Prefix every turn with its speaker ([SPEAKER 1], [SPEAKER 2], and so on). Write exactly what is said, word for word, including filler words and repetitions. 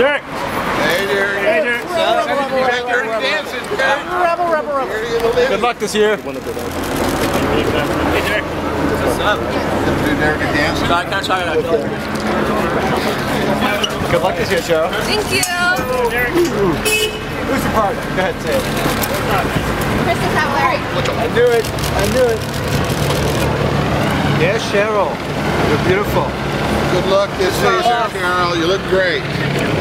[SPEAKER 1] Derek!
[SPEAKER 2] Hey, Derek.
[SPEAKER 1] Hey, Derek.
[SPEAKER 2] You back there dancing, Derek.
[SPEAKER 3] Rebel, rebel, rebel.
[SPEAKER 1] Good luck this year. Hey, Derek.
[SPEAKER 2] What's up? Do Derek a dance?
[SPEAKER 1] Can I try it? Good luck this year, Cheryl.
[SPEAKER 4] Thank you.
[SPEAKER 1] Derek. Who's the partner? Go ahead, say it.
[SPEAKER 4] Chris is that Larry.
[SPEAKER 1] I knew it. I knew it. Yes, Cheryl. You're beautiful.
[SPEAKER 2] Good luck this season, Cheryl. You look great.